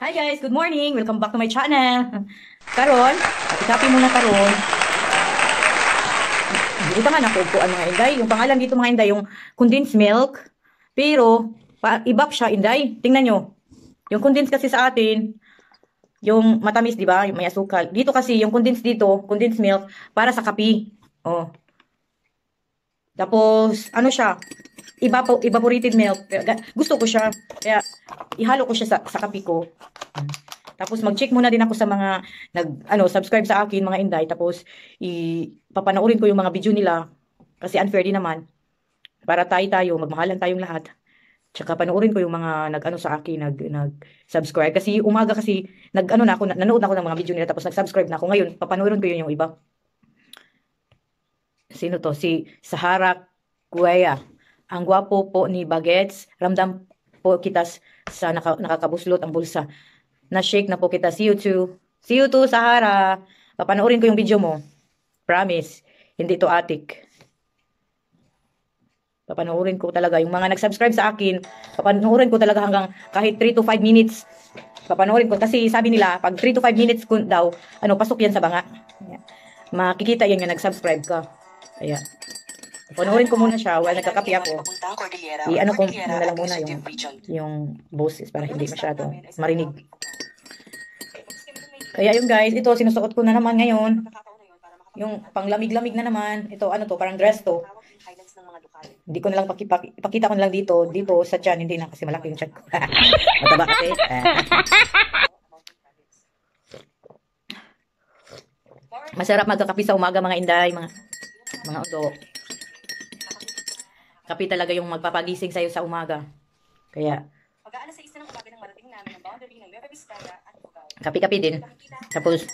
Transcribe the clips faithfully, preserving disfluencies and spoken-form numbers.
Hi guys, good morning. Welcome back to my channel. Karon, copy muna karon. Dito man ako upuan mga inday. Yung pangalan dito mga inday, yung condensed milk. Pero, pa, ibak siya inday. Tingnan nyo. Yung condensed kasi sa atin, yung matamis, di ba? Yung may asukal. Dito kasi, yung condensed dito, condensed milk, para sa kape. Oh. Tapos, ano siya? Evapo, evaporated milk. Gusto ko siya. Kaya, ihalo ko siya sa, sa kape ko. Tapos mag-check muna din ako sa mga nag ano subscribe sa akin mga inday, tapos ipapanoorin ko yung mga video nila kasi unfair din naman. Para tayo-tayo magmahalan tayong lahat. Tsaka panoorin ko yung mga nag-ano sa akin, nag nag-subscribe kasi umaga kasi nag-ano na ako, nanood na ako ng mga video nila tapos nag-subscribe na ako. Ngayon papanoorin ko yun yung iba. Sino to? Si Sahara Kuya. Ang gwapo po ni Bagets. Ramdam po kita sa naka, nakakabuslot ang bulsa. Na-shake na po kita. See you too. See you too, Sahara. Papanoorin ko yung video mo. Promise. Hindi to atik. Papanoorin ko talaga. Yung mga nag-subscribe sa akin, papanoorin ko talaga hanggang kahit three to five minutes. Papanoorin ko. Kasi sabi nila, pag three to five minutes ko daw, ano, pasok yan sa banga. Makikita yan yung nag-subscribe ka. Kaya, panoorin ko muna siya while nagkakapi ako. I-ano ko muna lang muna yung, yung boses para hindi masyado marinig. Kaya yung guys, ito sinusuot ko na naman ngayon. Yung panglamig-lamig na naman. Ito ano to, parang dress to. Hindi ko na lang pakipaki, ipakita ko na lang dito, dito sa tiyan, hindi na kasi malaki yung tiyan ko. Mataba kasi. Masarap magkakapi sa umaga mga inday, mga mga udo. Kapi talaga yung magpapagising sa'yo sa umaga. Kaya kapi-kapi din. Tapos,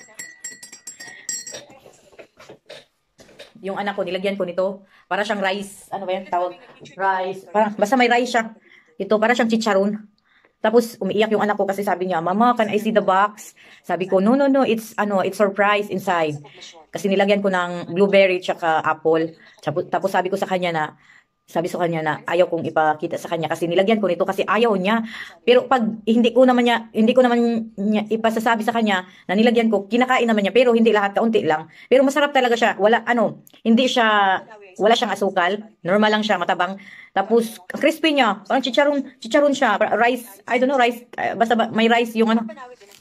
yung anak ko, nilagyan ko nito. Para siyang rice. Ano ba yan? Tawag? Rice. Parang, basta may rice siya. Ito, para siyang chicharon. Tapos, umiiyak yung anak ko kasi sabi niya, Mama, can I see the box? Sabi ko, no, no, no. It's, ano, it's surprise inside. Kasi nilagyan ko ng blueberry tsaka apple. Tapos, sabi ko sa kanya na, sabi sa kanya na ayaw kong ipakita sa kanya kasi nilagyan ko nito kasi ayaw niya. Pero pag hindi ko naman niya, hindi ko naman niya ipasasabi sa kanya na nilagyan ko, kinakain naman niya pero hindi lahat, kaunti lang. Pero masarap talaga siya. Wala ano, hindi siya wala siyang asukal. Normal lang siya, matabang. Tapos crispy niya, parang chicharon, chicharon siya, rice, I don't know, rice, uh, basta ba, may rice yung ano.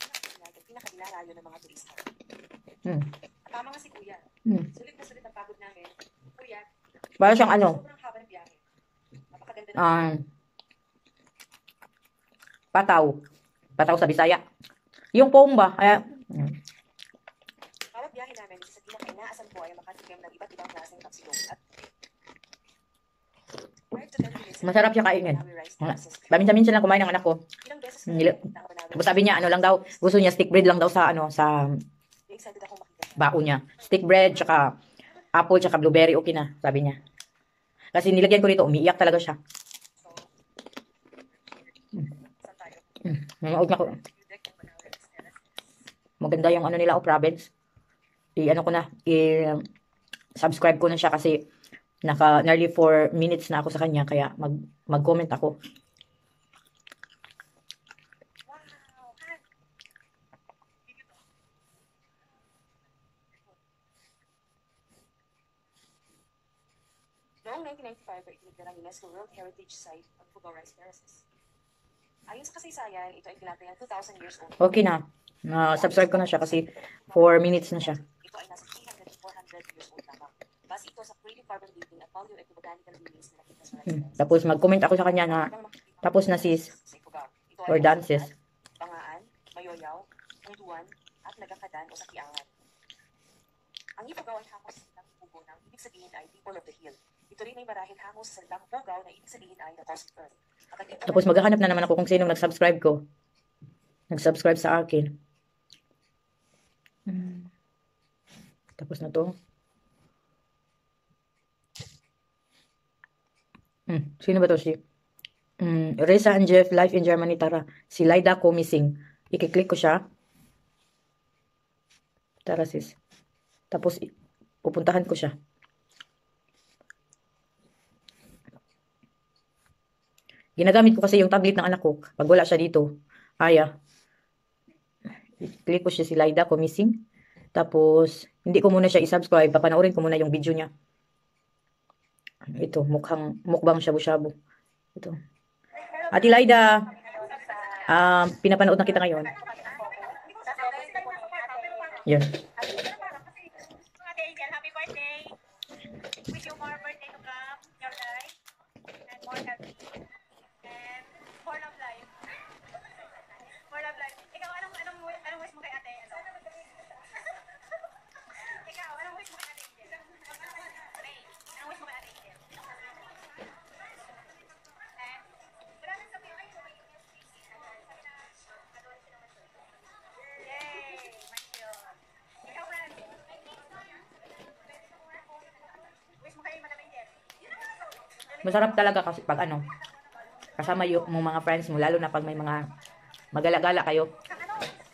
Hmm. Tama nga si Kuya. Hmm. Sulit na sulit ang pagod namin. Kuya. Para siyang ano, Um, pataw. Pataw sa Bisaya. Yung foam ba? Kaya, hmm. Bawat biyahe namin sa Sakina kay inaasan po ay makatikim ng iba't ibang klaseng kapsilong. At masarap siya kainin. Paminsan-minsan lang kumain ng anak ko. Tapos sabi niya, ano lang daw, gusto niya stick bread lang daw sa, ano, sa bao niya. Stick bread, tsaka apple, tsaka blueberry, okay na, sabi niya. Kasi nilagyan ko dito, umiiyak talaga siya. Hmm. Nanood na ko. Maganda yung ano nila o province. I-ano ko na, i-subscribe ko na siya kasi naka nearly four minutes na ako sa kanya kaya mag mag-comment ako. Noong nineteen ninety-five, itinignan ng UNESCO World Heritage Site ang Fugao Rice Terraces. Ayon sa kasaysayan, ito ay tinatayang two thousand years old. Okay na. Na-subscribe ko na siya kasi four minutes na siya. Ito ay nasa three hundred to four hundred years old lamang. Base ito sa creative carbon dating at paleo-ecobotanical readings na nakita sa rice terraces. Hmm. Tapos mag-comment ako sa kanya na tapos na sis or dances. Bangaan, Mayoyaw, Tungduan, at Nagakadan o Sakiangan. Ang Ifugao ay hangos sa salitang Pugo ng ibig sabihin ay people of the hill. Ito rin ay marahil hangos sa salitang Pugaw na ibig sabihin ay the coast earth. Tapos maghahanap na naman ako kung sino nag-subscribe ko. Nag-subscribe sa akin. Hmm. Tapos na to. Hmm. Sino ba to si? Hmm. Reza and Jeff, live in Germany, tara. Si Laida ko missing. I-click ko siya. Tara sis. Tapos pupuntahan ko siya. Ginagamit ko kasi yung tablet ng anak ko. Pag wala siya dito. Aya. click ko siya si Laida Kumising. Tapos, hindi ko muna siya i-subscribe. Papanoorin ko muna yung video niya. Ito, mukhang, mukbang shabu-shabu. Ito. Ate Laida, um, pinapanood na kita ngayon. Yun. Ate Angel, happy birthday. Wish you more birthday to come, your life, and more happy, and more love life. More love life. Ikaw, anong, anong, anong wish mo kay ate? Ano? Ikaw, anong wish mo kay ate Angel? Ray, anong wish mo kay ate Angel? And, wala nang sabi, ay, yay! Mansion. Ikaw, friend. Wish mo kay Madam Angel. Masarap talaga kasi pag ano, kasama yung mong mga friends mo, lalo na pag may mga magala-gala kayo. Ano?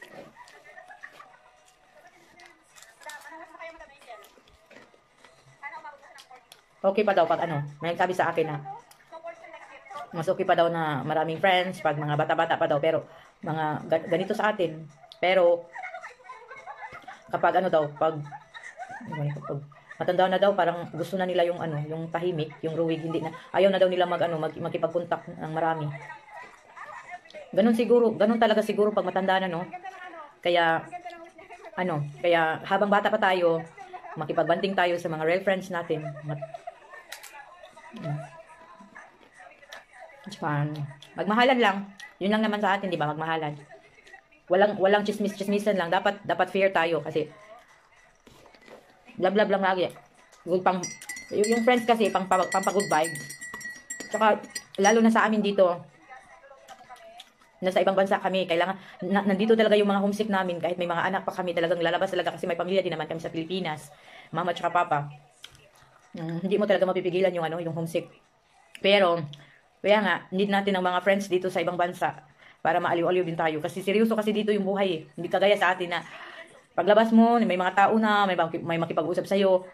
Madam, anong wish mo kay Madam Angel? Sana umabot ka ng forty-two. Okay pa daw pag ano, may nagsabi sa akin na So, portion next year. mas okay pa daw na maraming friends pag mga bata-bata pa daw, pero mga ga- ganito sa atin. Pero kapag ano daw, pag, ano ba yun, pag matanda na daw, parang gusto na nila yung ano, yung tahimik, yung ruwig, hindi na, ayaw na daw nila mag ano, mag, makipagkontak ng marami. Ganun siguro, ganun talaga siguro pag matanda na, no? Kaya, ano, kaya habang bata pa tayo, makipagbanting tayo sa mga real friends natin. Mat- Mm. Tsaka, magmahalan lang. Yun lang naman sa atin, di ba? Magmahalan. Walang walang chismis-chismisan lang. Dapat dapat fair tayo kasi blah blah blah lagi. Good pang yung, yung friends kasi pang pang, pang good vibes. Tsaka lalo na sa amin dito, nasa ibang bansa kami, kailangan na, nandito talaga yung mga homesick namin kahit may mga anak pa kami, talagang lalabas talaga kasi may pamilya din naman kami sa Pilipinas. Mama tsaka papa. Mm, hindi mo talaga mapipigilan yung ano, yung homesick. Pero kaya nga, need natin ng mga friends dito sa ibang bansa para maaliw-aliw din tayo. Kasi seryoso kasi dito yung buhay eh. Hindi kagaya sa atin na paglabas mo, may mga tao na, may, may makipag-usap sa'yo.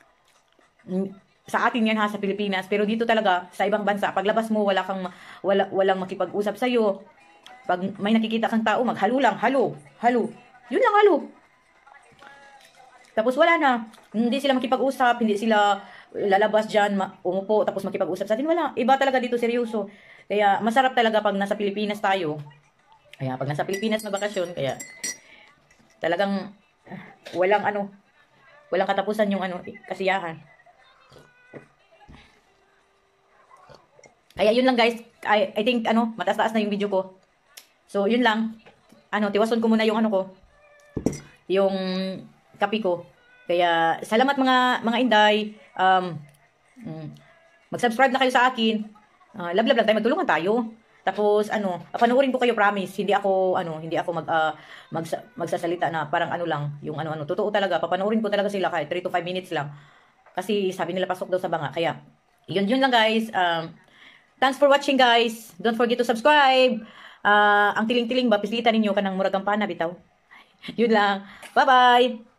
Sa atin yan ha, sa Pilipinas. Pero dito talaga, sa ibang bansa, paglabas mo, wala kang, wala, walang makipag-usap sa'yo. Pag may nakikita kang tao, maghalo lang, halo, halo. Yun lang, halo. Tapos wala na. Hindi sila makipag-usap, hindi sila lalabas dyan, ma- umupo, tapos makipag-usap sa atin. Wala. Iba talaga dito, seryoso. Kaya masarap talaga pag nasa Pilipinas tayo. Kaya pag nasa Pilipinas na bakasyon, kaya talagang ah, walang ano, walang katapusan yung ano, eh, kasiyahan. Kaya yun lang guys. I, I think ano, mataas-taas na yung video ko. So yun lang. Ano, tiwason ko muna yung ano ko. Yung kape ko. Kaya salamat mga mga inday. Um, mm, mag-subscribe na kayo sa akin. Uh, love love lang tayo, magtulungan tayo. Tapos ano, panoorin ko kayo, promise. Hindi ako ano, hindi ako mag uh, magsa, magsasalita na parang ano lang, yung ano-ano. Totoo talaga, papanoorin ko talaga sila kahit three to five minutes lang. Kasi sabi nila pasok daw sa banga. Kaya yun yun lang guys. Um, thanks for watching guys. Don't forget to subscribe. Uh, ang tiling-tiling ba, pislitan ninyo ka ng murag kampana bitaw. Yun lang. Bye-bye.